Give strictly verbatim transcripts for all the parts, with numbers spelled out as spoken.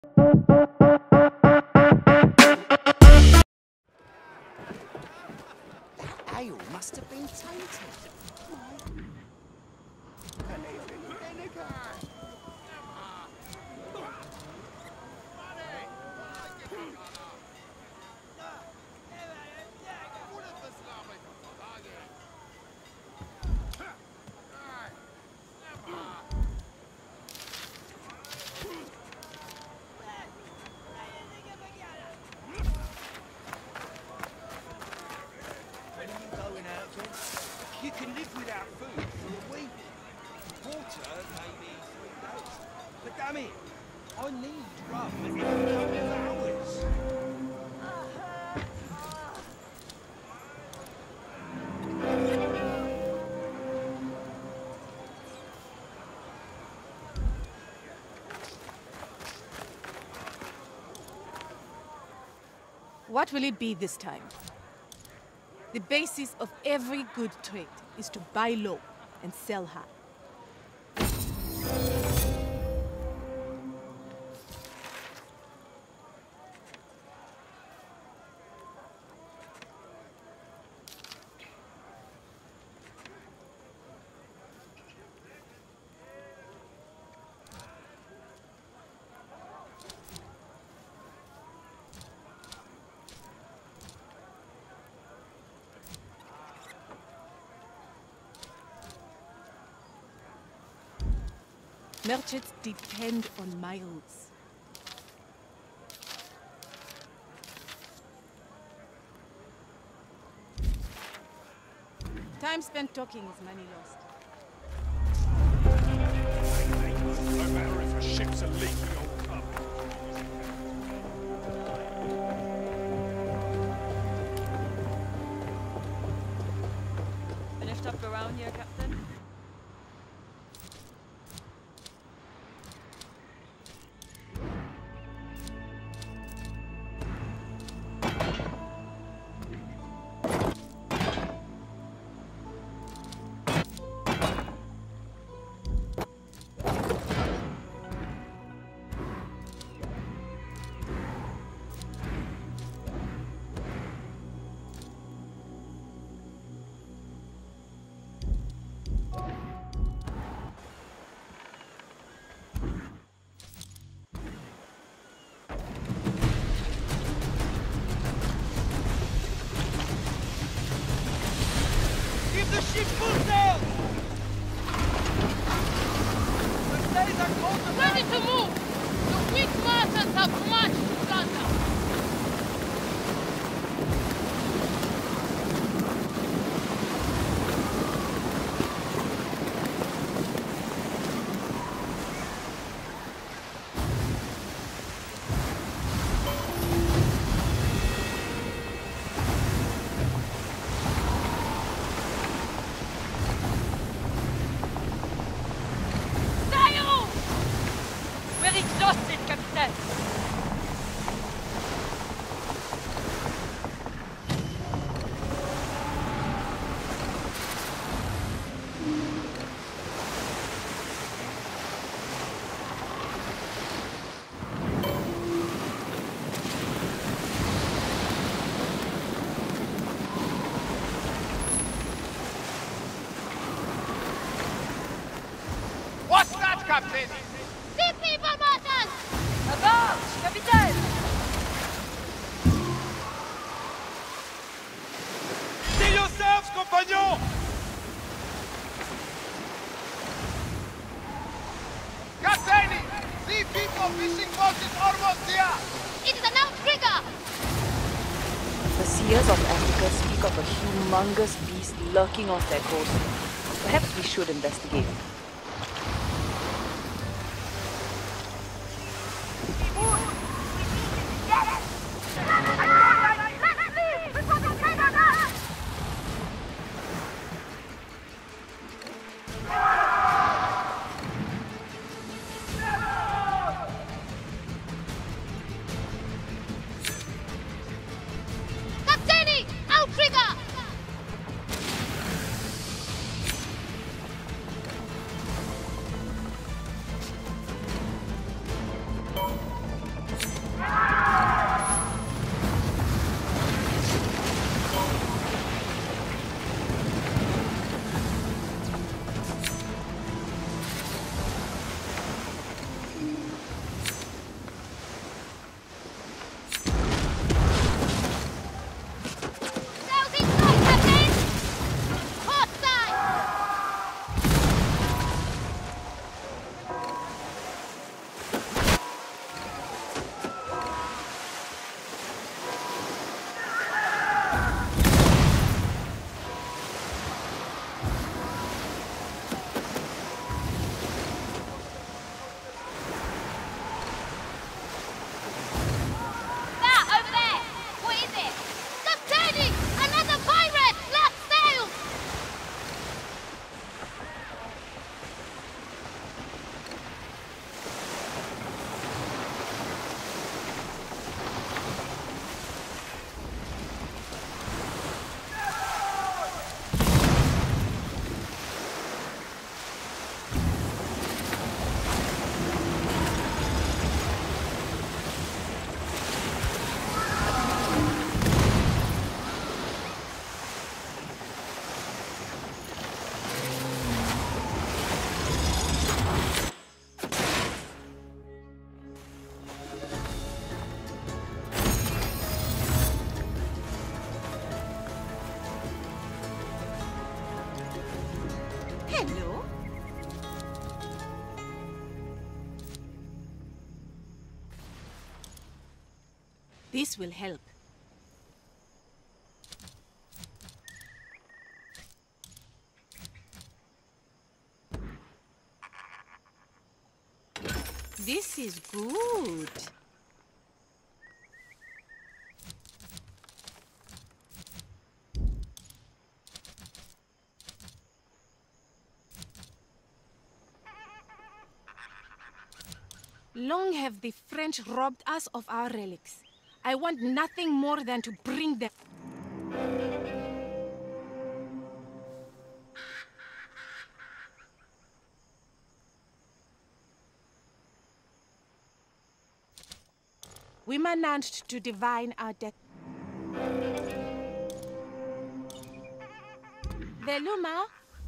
Ale must have been tainted. You can live without food for a week. Water, maybe three days. But damn it, I need rum every couple of hours. What will it be this time? The basis of every good trade is to buy low and sell high. Merchants depend on miles. Time spent talking is money lost. No matter if a ship's a leaking or come. Finished up around here, Captain? Give the ship full sail! The days are cold. Ready to move! The weak merchants have much to plunder! We're exhausted, Captain! What's that, Captain? See people, merchants! Avance, Capitaine! Kill yourselves, compagnon! Captain! See people fishing boats is almost here! It is an outrigger! The seers of Africa speak of a humongous beast lurking off their coast. Perhaps we should investigate. Captaini! Outrigger! This will help. This is good. Long have the French robbed us of our relics. I want nothing more than to bring them. We managed to divine our death. Veluma?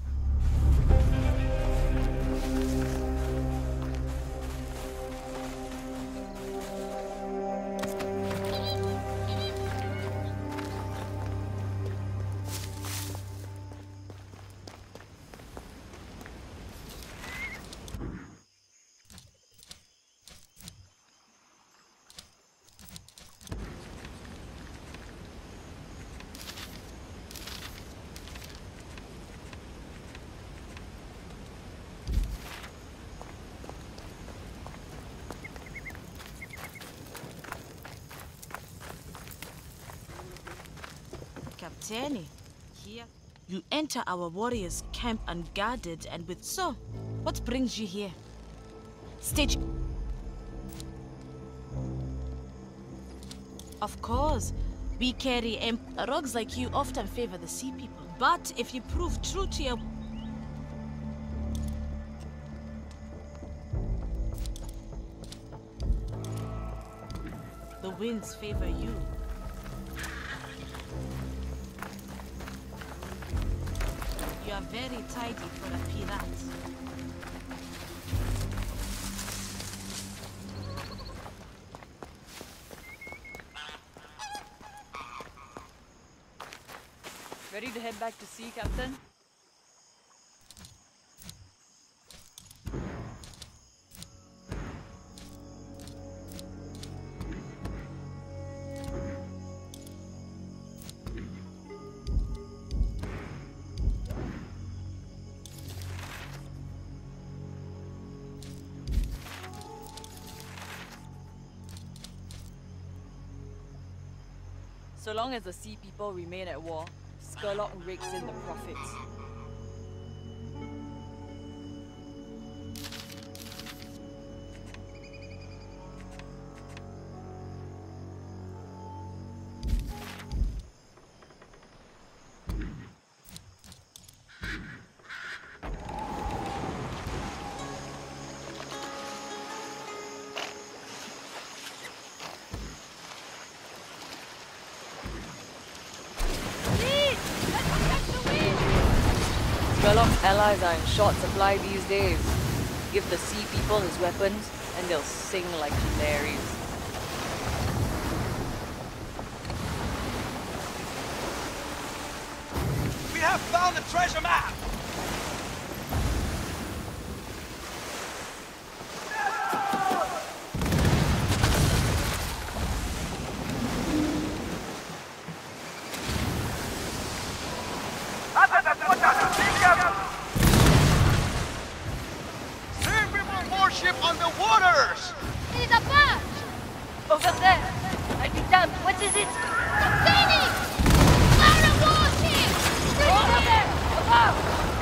Captain, here you enter our warriors' camp unguarded and with so. What brings you here? Stage. Of course, we carry imp. Rogues like you often favor the sea people. But if you prove true to your the winds favor you. You are very tidy for a pirate. Ready to head back to sea, Captain? So long as the sea people remain at war, Skurlock rakes in the profits. Skurlock's allies are in short supply these days. Give the sea people his weapons, and they'll sing like canaries. We have found a treasure map! Warship on the waters! It is a barge! Over there! I'll be damned, what is it? Danny! Fire a warship! Over there! Above!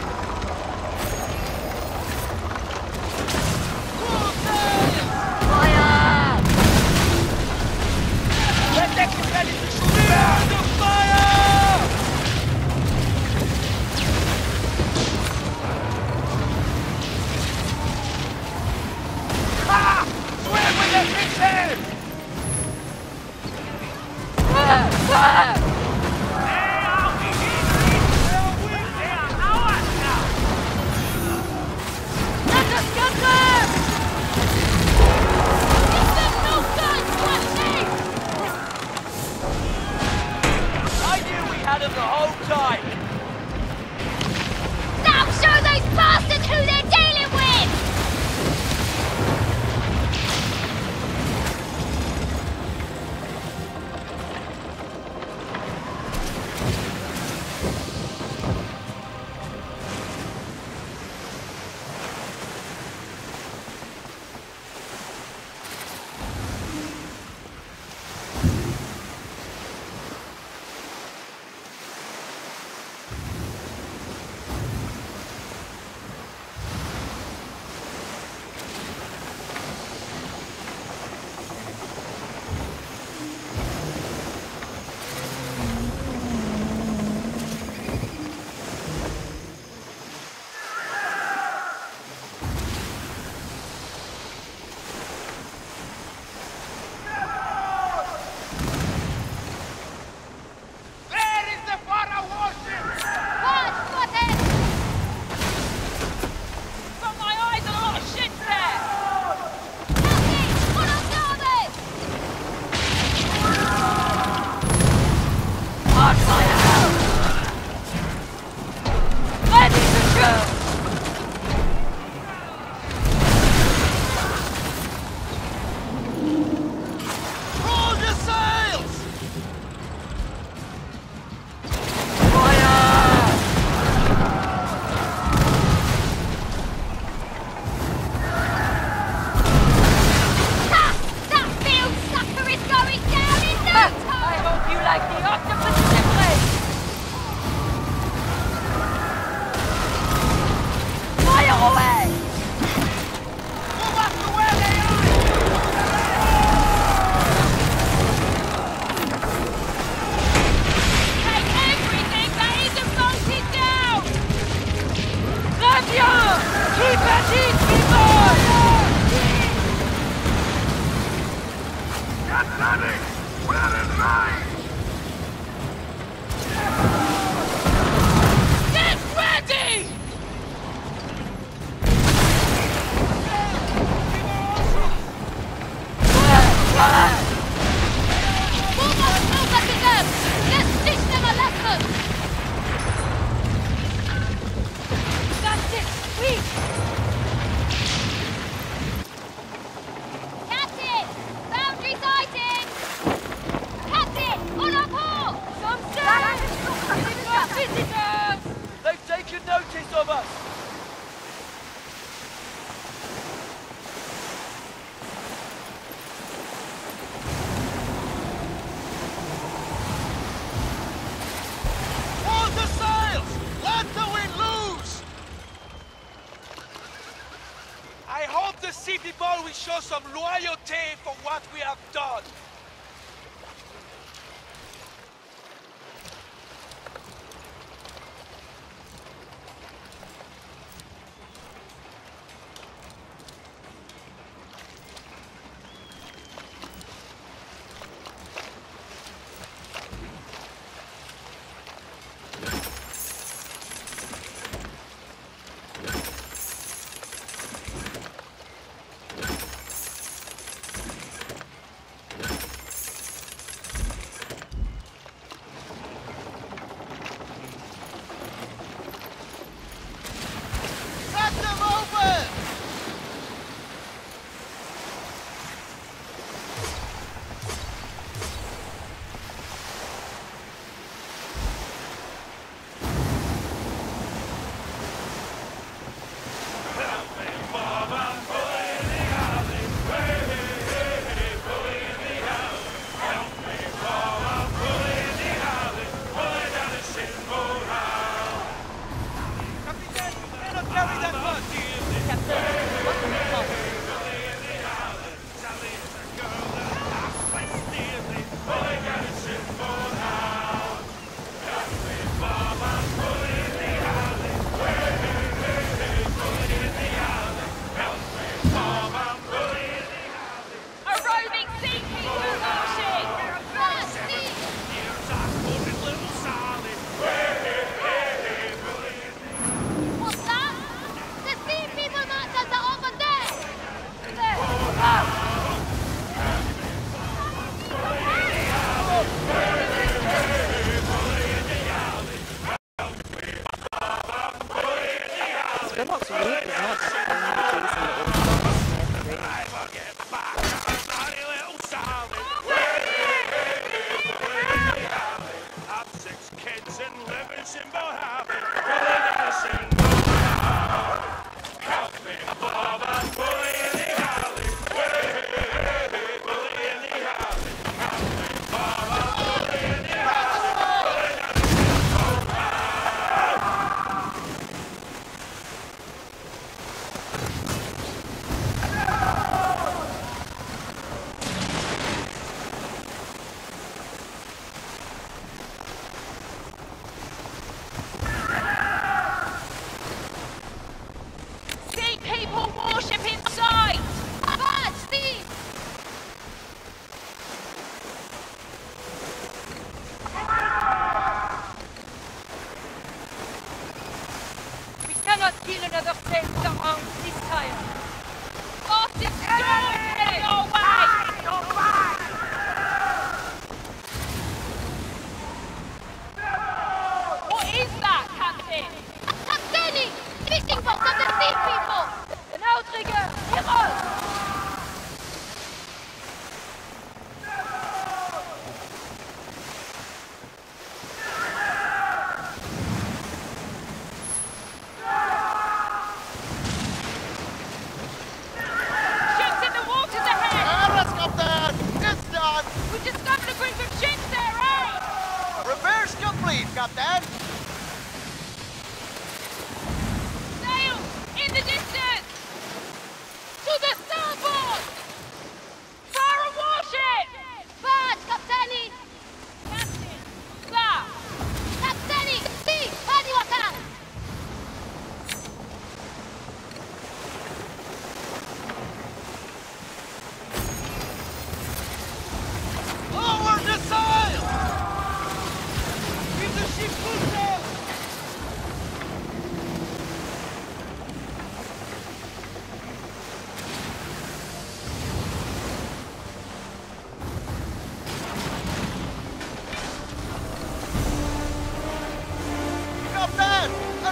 Fire! Let them get ready to shoot back! The fire! Ah! Swim with the fishes! They are ours now! Let us get them! Give them no guns to escape! I knew we had them the whole time! Now show those bastards who they're dealing with! Get ready! Move us closer to them! Let's teach them a lesson! That's it! Sweet! Captain! Boundary sighted! Captain! On our port! Some visitors! They've taken notice of us! Hold the sails! Let the wind loose! I hope the sea people will show some loyalty for what we have done.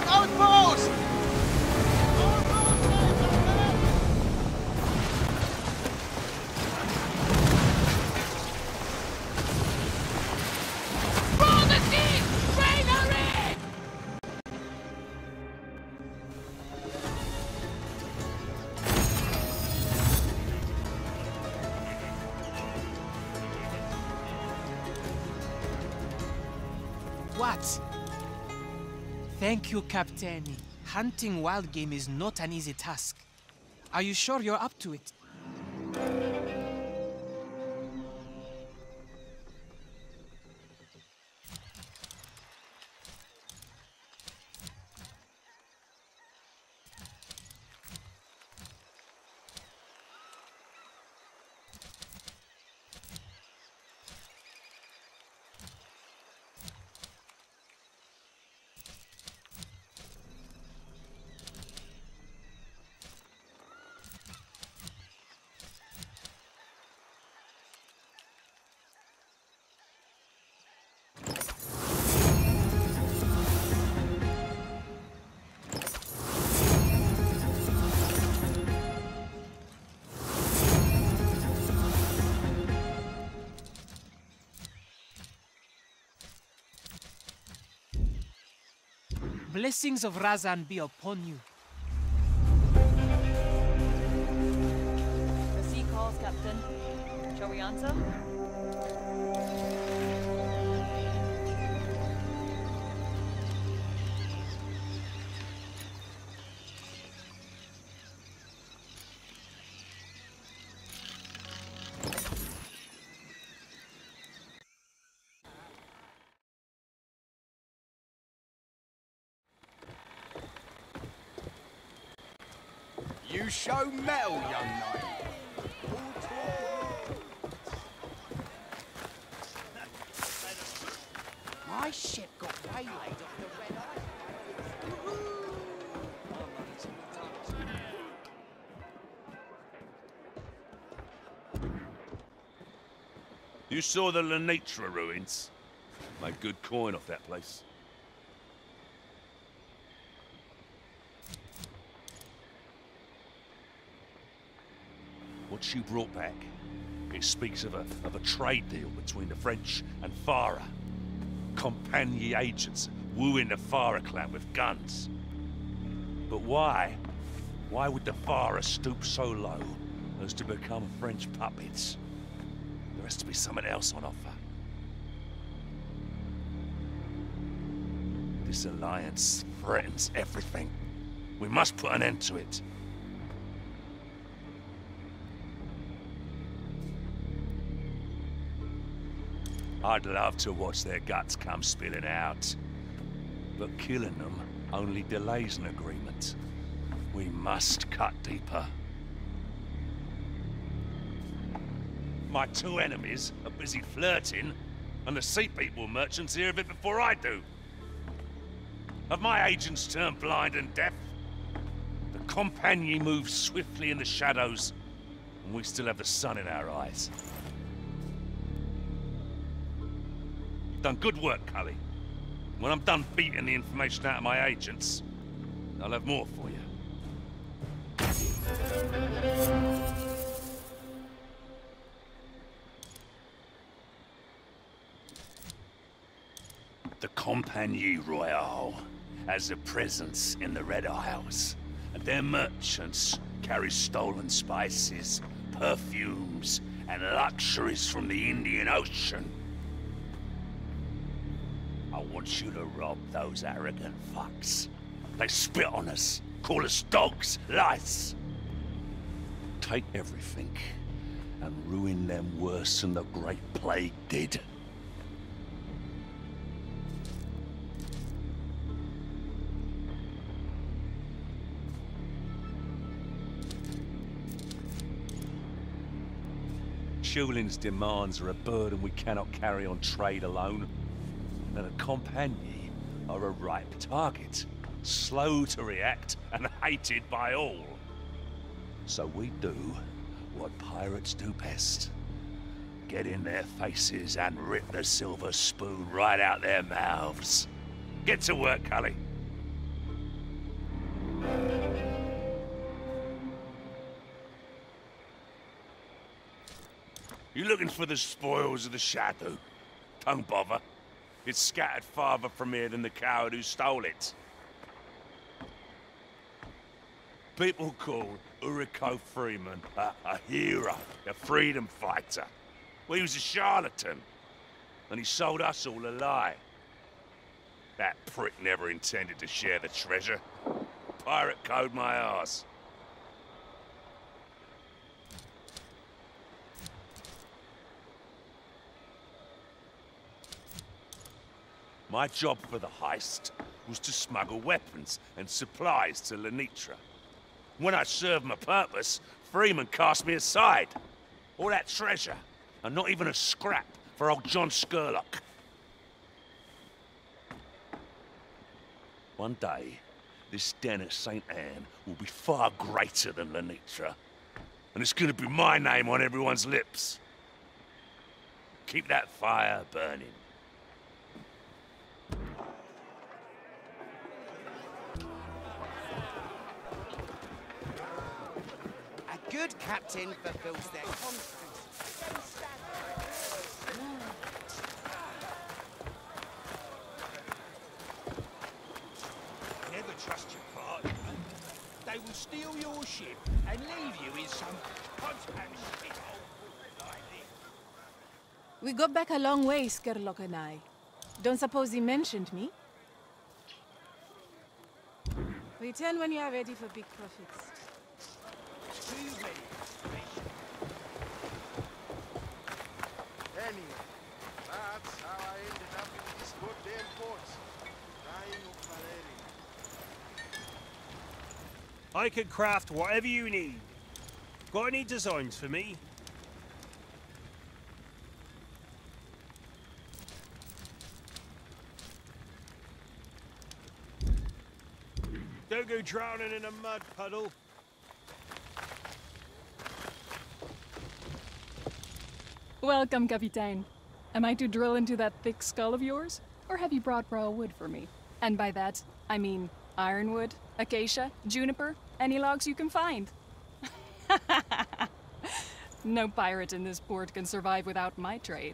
outpost! Roll the seat! Trainer in! What? Thank you, Captain. Hunting wild game is not an easy task. Are you sure you're up to it? Blessings of Razan be upon you. The sea calls, Captain. Shall we answer? You show metal, young knight. My ship got waylaid off the Red Isle. You saw the Lenitra ruins? Made good coin off that place. What she brought back, it speaks of a, of a trade deal between the French and Farah. Compagnie agents wooing the Farah clan with guns. But why? Why would the Farah stoop so low as to become French puppets? There has to be something else on offer. This alliance threatens everything. We must put an end to it. I'd love to watch their guts come spilling out. But killing them only delays an agreement. We must cut deeper. My two enemies are busy flirting, and the Sea People merchants hear of it before I do. Have my agents turned blind and deaf? The Compagnie moves swiftly in the shadows, and we still have the sun in our eyes. Done good work, Cully. When I'm done beating the information out of my agents, I'll have more for you. The Compagnie Royale has a presence in the Red Isles, and their merchants carry stolen spices, perfumes, and luxuries from the Indian Ocean. I want you to rob those arrogant fucks. They spit on us, call us dogs, lice. Take everything and ruin them worse than the Great Plague did. Shulin's demands are a burden we cannot carry on trade alone. And the Compagnie are a ripe target, slow to react and hated by all. So we do what pirates do best. Get in their faces and rip the silver spoon right out their mouths. Get to work, Cully. You looking for the spoils of the Shadow? Don't bother. It's scattered farther from here than the coward who stole it. People call Uriko Freeman a, a hero, a freedom fighter. Well, he was a charlatan, and he sold us all a lie. That prick never intended to share the treasure. Pirate code my arse. My job for the heist was to smuggle weapons and supplies to Lenitra. When I served my purpose, Freeman cast me aside. All that treasure, and not even a scrap for old John Skurlock. One day, this den at Saint Anne will be far greater than Lenitra. And it's gonna be my name on everyone's lips. Keep that fire burning. A good captain fulfills their contracts. Never trust your partner. They will steal your ship and leave you in some contact shithole like this. We got back a long way, Skurlock and I. Don't suppose he mentioned me? Return when you are ready for big profits. Too many. Anyway, that's how I ended up in this goddamn port. Dying of malaria. I could craft whatever you need. Got any designs for me? Don't go drowning in a mud puddle. Welcome, Kapitein. Am I to drill into that thick skull of yours? Or have you brought raw wood for me? And by that, I mean ironwood, acacia, juniper, any logs you can find. No pirate in this port can survive without my trade.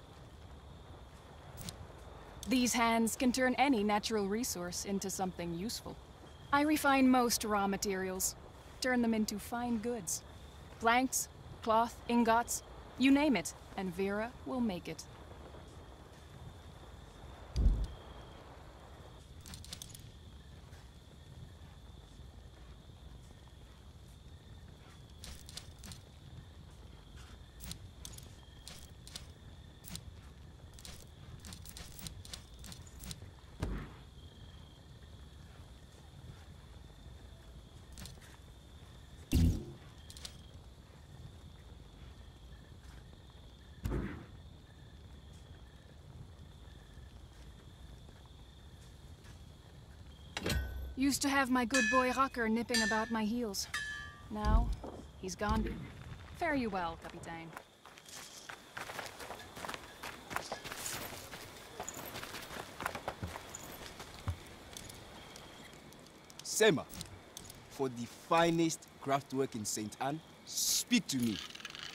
These hands can turn any natural resource into something useful. I refine most raw materials, turn them into fine goods. Planks, cloth, ingots, you name it, and Vera will make it. Used to have my good boy Rocker nipping about my heels. Now, he's gone. Fare you well, Kapitein. Sema, for the finest craftwork in Saint Anne, speak to me.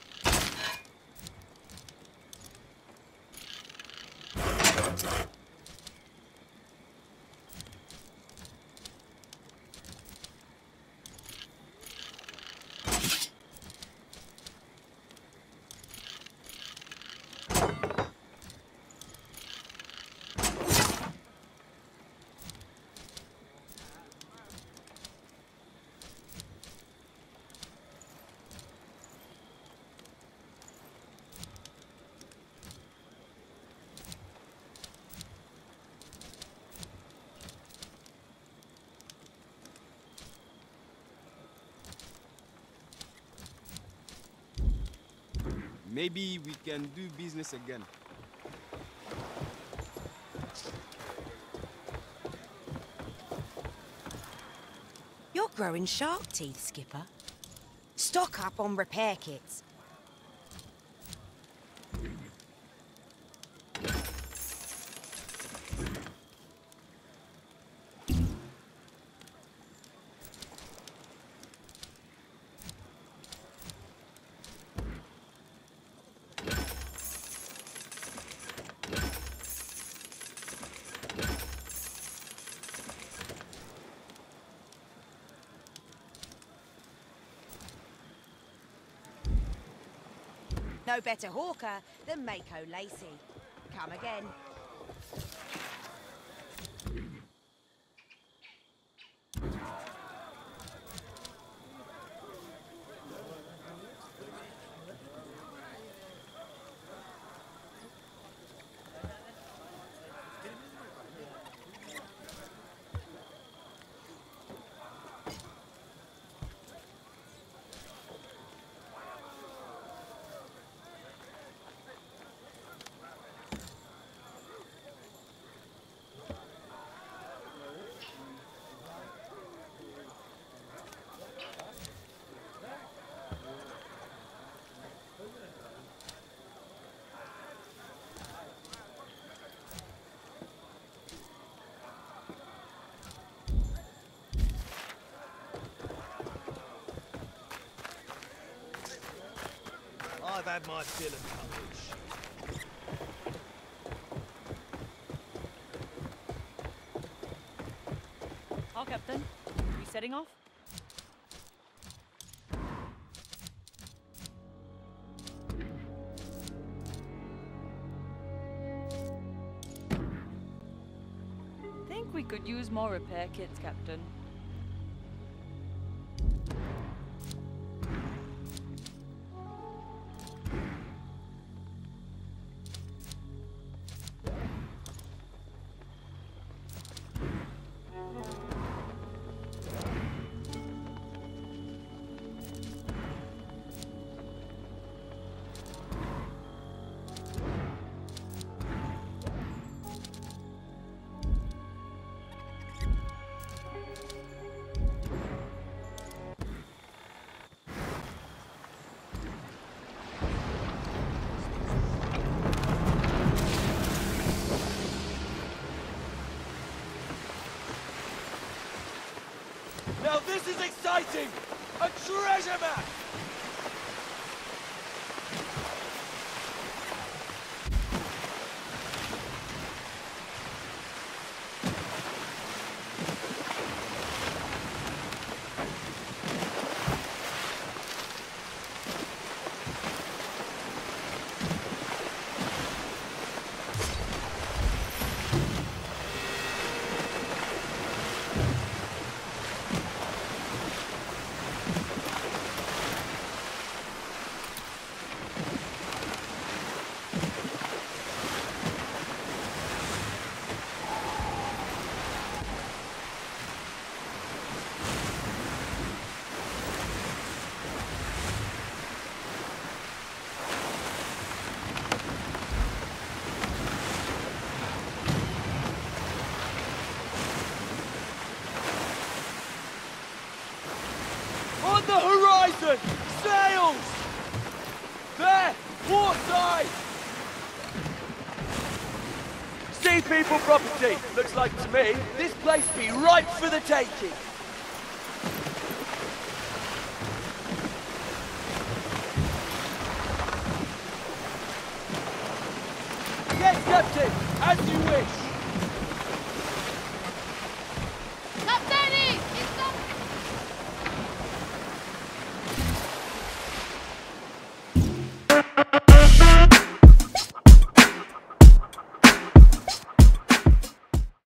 Maybe we can do business again. You're growing shark teeth, Skipper. Stock up on repair kits. no better hawker than Mako Lacey. Come again. I've had my fill of coverage. Our captain, we setting off? Think we could use more repair kits, Captain. Now this is exciting! A treasure map! On the horizon! Sails! There! Port side! Sea people property! Looks like to me, this place be ripe for the taking! Yes, Captain! As you wish!